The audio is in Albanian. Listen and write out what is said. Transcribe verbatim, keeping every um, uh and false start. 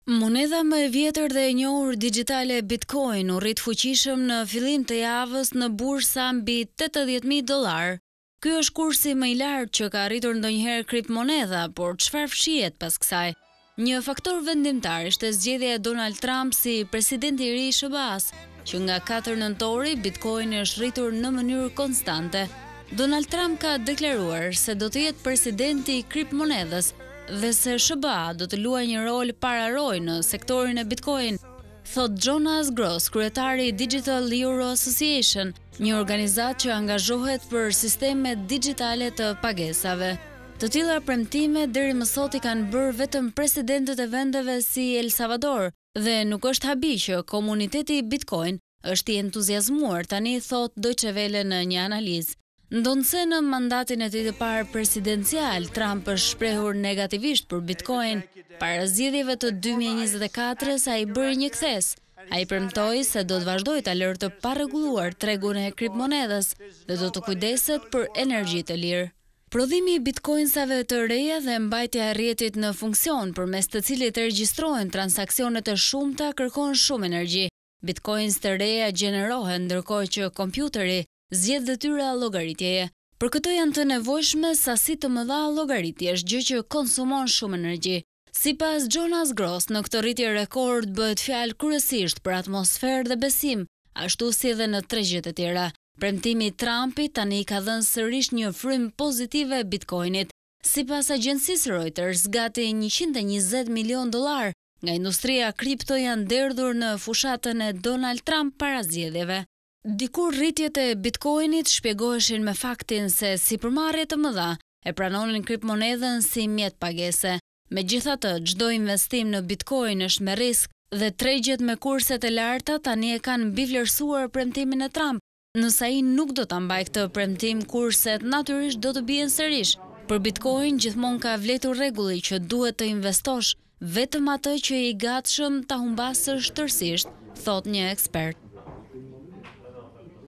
Monedha më e vjetër dhe e njohur digjitale Bitcoin u rrit fuqishëm në fillim të javës në bursa mbi tetëdhjetë mijë dollar. Ky është kursi më i lartë që ka arritur ndonjëherë kriptomonedha, por çfarë fshihet pas kësaj? Një faktor vendimtar ishte zgjedhja e Donald Trump si presidenti i ri i S B A-s, që nga katër nëntori Bitcoini është rritur në mënyrë konstante. Donald Trump ka deklaruar se do të jetë presidenti i kriptomonedhës dhe se S B A do të luajë një rol pararoj në sektorin e Bitcoin, thot Jonas Gross, kryetari i Digital Euro Association, një organizatë që angazhohet për sisteme digjitale të pagesave. Të tilla premtime deri më sot i kanë bërë vetëm presidentët e vendeve si El Salvador, dhe nuk është habi që komuniteti i Bitcoin është i entuziazmuar tani, thot Deutsche Welle në një analizë. Ndonse në mandatin e tij të parë presidencial, Trump është shprehur negativisht për Bitcoin. Para zgjedhjeve të dy mijë e njëzet e katër-s ai bëri një kthes. Ai premtoi se do të vazhdojë ta lërë të parregulluar tregun e kriptomonedhës dhe do të kujdeset për energji të lirë. Prodhimi i bitcoinsave të reja dhe mbajtja e rrjetit në funksion përmes të cilit regjistrohen transaksione të shumta kërkon shumë energji. Bitcoins të reja gjenerohen ndërkohë që kompjuteri zgjedh detyra llogaritjeje. Për këtë janë të nevojshme sasi të mëdha llogaritjesh, gjë që konsumon shumë energji. Sipas Jonas Gross, në këtë rritje rekord bëhet fjalë kryesisht për atmosferë dhe besim, ashtu si edhe në tregjet e tjera. Premtimi i Trumpit tani ka dhënë sërish një frym pozitive Bitcoinit. Sipas agjencisë Reuters, gati njëqind e njëzet milion dollar nga industria kripto janë derdhur në fushatën e Donald Trump para zgjedhjeve. Dikur rritjet e Bitcoinit shpjegoheshin me faktin se sipërmarrje të mëdha e pranonin kriptomonedhën si mjet pagese. Megjithatë, çdo investim në Bitcoin është me risk dhe tregjet me kurset e larta tani e kanë mbivlerësuar premtimin e Trump. Nëse ai nuk do ta mbajë këtë premtim, kurset natyrisht do të bien sërish. Për Bitcoin gjithmonë ka vlerëtur rregulli që duhet të investosh vetëm atë që je i gatshëm ta humbasësh tërësisht, thot një ekspert.